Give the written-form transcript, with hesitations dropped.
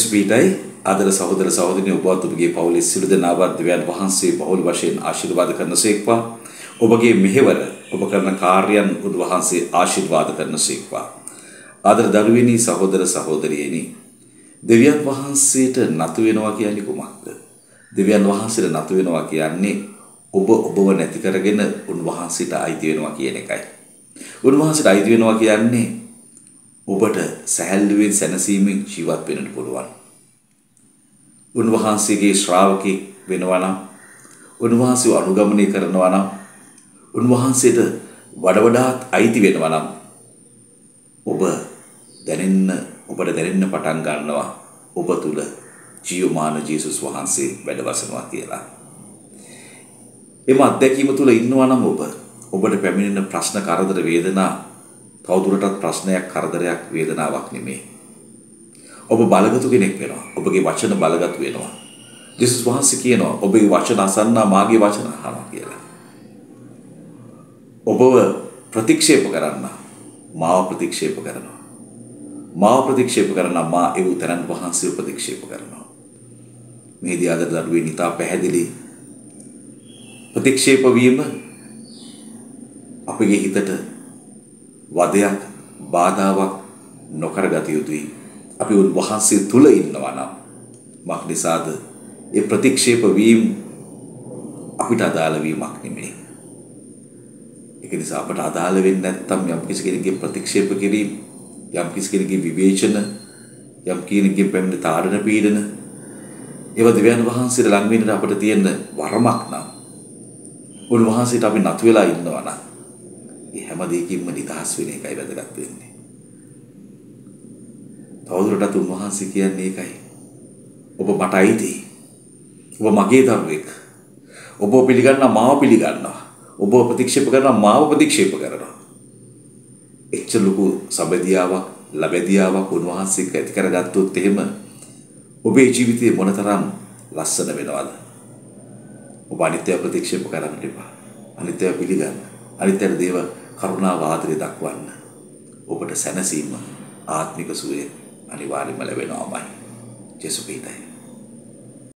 ජෙස්පීටයි ආදර සහෝදර සහෝදරියනි ඔබත් ඔබගේ පවුලේ සිළු දෙනාවත් දෙවියන් වහන්සේ බහුල වශයෙන් ආශිර්වාද කරනසේක්වා. ඔබගේ මෙහෙවර ඔබ කරන කාර්යයන් උන්වහන්සේ ආශිර්වාද කරනසේක්වා. ආදර දරුවෙනි සහෝදර සහෝදරියනි දෙවියන් වහන්සේට නතු වෙනවා කියන්නේ කුමක්ද? දෙවියන් වහන්සේට නතු වෙනවා කියන්නේ ඔබව නැති කරගෙන උන්වහන්සේට අයිති වෙනවා කියන එකයි. උන්වහන්සේට අයිති වෙනවා කියන්නේ ඔබට සැහැල්ලුවෙන් සැනසීමෙන් ජීවත් වෙන්න පුළුවන්. උන්වහන්සේගේ ශ්‍රාවකෙක් වෙනවා නම්, උන්වහන්සේව අනුගමනය කරනවා නම්, උන්වහන්සේට වඩාත් අයිති වෙනවා නම් ඔබට දැනෙන්න පටන් ගන්නවා ඔබ තුල ජීවමාන ජේසුස් වහන්සේ වැඩ වසනවා කියලා. එම අත්දැකීම තුල ඉන්නවා නම් ඔබට පැමිණෙන ප්‍රශ්න කරදර වේදනා තවදුරටත් ප්‍රශ්නයක් කරදරයක් වේදනාවක් නෙමෙයි. ඔබ බලගතු කෙනෙක් වෙනවා. ඔබගේ වචන බලගතු වෙනවා. ජේසුස් වහන්සේ කියනවා ඔබේ වචන අසන්නා මාගේ වචන අහනවා කියලා. ඔබව ප්‍රතික්ෂේප කරන්න මාව ප්‍රතික්ෂේප කරනවා. මාව ප්‍රතික්ෂේප කරන මා ඒ උතරන් වහන්සේ ප්‍රතික්ෂේප කරනවා. මේ දිහාද දරුවේ නිතා පැහැදිලි ප්‍රතික්ෂේප වීම අපගේ හිතට වදයක් බාධාවක් නොකරගත යුතුයි. අපි උන්වහන්සේ තුල ඉන්නවා නම් මක් නිසාද ඒ ප්‍රතික්ෂේප වීම අපිට අදාළ වීමක් නෙමෙයි. ඒක නිසා අපට අදාළ වෙන්නේ නැත්නම් යම් කිසි කෙනෙකුගේ ප්‍රතික්ෂේප කිරීම, යම් කිසි කෙනෙකුගේ විවේචන, යම් කෙනෙකුගේ පැමිණ තාඩන පීඩන ඒවා දෙවියන් වහන්සේට ලං වෙන්න අපට තියෙන වරමක් නම් උන්වහන්සේට අපි නතු වෙලා ඉන්නවා නම් ඒ හැම දෙයකින්ම නිදහස් වෙන එකයි වැදගත් වෙන්නේ. තවදුරටත් උන්වහන්සේ කියන්නේ ඒකයි. ඔබ මට අයිතියි. ඔබ මගේ දරුවෙක්. ඔබ පිළිගන්නා මාව පිළිගන්නවා. ඔබ ප්‍රතික්ෂේප කරනවා මාව ප්‍රතික්ෂේප කරනවා. එච්චර ලොකු සබදියාවක් ලැබෙදියාවක් උන්වහන්සේ ඇති කරගත්තොත් එහෙම ඔබේ ජීවිතේ මොනතරම් ලස්සන වෙනවද? ඔබ අනිත්‍ය ප්‍රතික්ෂේප කරන්න එපා. අනිත්‍ය පිළිගන්න. අනිත්‍යර දේව කරුණාව ආදරය දක්වන්න. ඔබට සැනසීම ආත්මික සුවය අනිවාර්යයෙන්ම ලැබෙනවාමයි. ජේසුස් පිටයි.